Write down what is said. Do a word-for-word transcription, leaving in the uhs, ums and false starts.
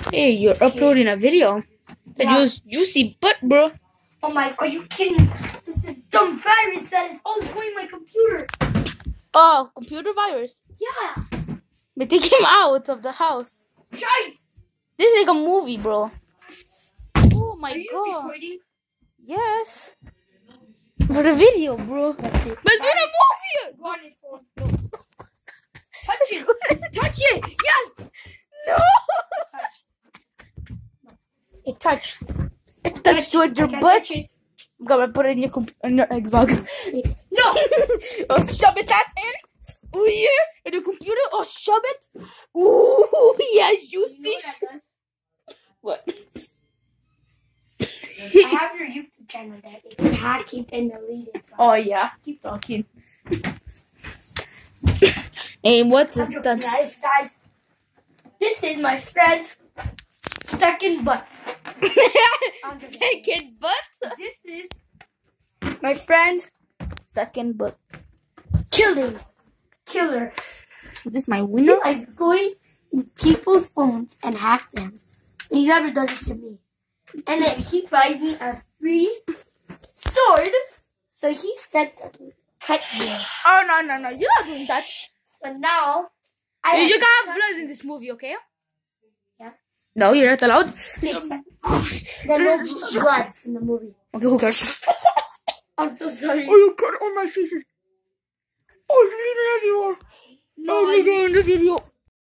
Hey, you're uploading a video that Yeah. uses juicy butt, bro. Oh my, are you kidding me? This is dumb virus that is always going my computer. Oh, computer virus. Yeah. But take him out of the house. Shite. This is like a movie, bro. Oh my Are you god. recording? Yes. For the video, bro. Let's do it. Let's do the movie. Go on his phone. No. Touch it. Touch it. Yes. No. Touched. It touched. It touched with your I can butt. touch it. I'm gonna put it in your comp- in your Xbox. No. Oh, shove it that in. Oh yeah, in the computer. Oh, shove it. Ooh, yeah, juicy. You know what that does? What? I have your YouTube channel that you can hack it and delete it. Oh yeah, keep talking. And what is I'm joking, that? guys, guys. This is my friend. Second butt. Second butt. This is my friend. Second butt. Killer. Killer. This is my He winner. likes going in people's phones and hack them. And he never does it to me. And then he buys me a free sword. So he said that we cut me. Oh no no no! You're not doing that. So now I You, you have can have to blood in this movie, okay? Yeah. No, you're not allowed. There will be blood in the movie. Okay, who cares? I'm so sorry. Oh, you cut all my faces. Oh, it's bleeding everywhere. No, Oh, I it's in the video.